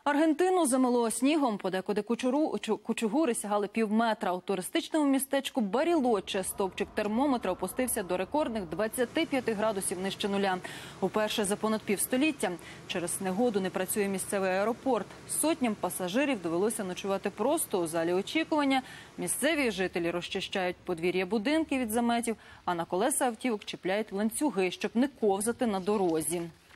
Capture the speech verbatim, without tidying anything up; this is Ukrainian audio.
Аргентину замело снігом, подекуди кучуру, кучугури сягали півметра. У туристичному містечку Барілоче стовпчик термометра опустився до рекордних двадцяти п'яти градусів нижче нуля. Уперше за понад півстоліття. Через негоду не працює місцевий аеропорт. Сотням пасажирів довелося ночувати просто у залі очікування. Місцеві жителі розчищають подвір'я будинків від заметів, а на колеса автівок чіпляють ланцюги, щоб не ковзати на дорозі.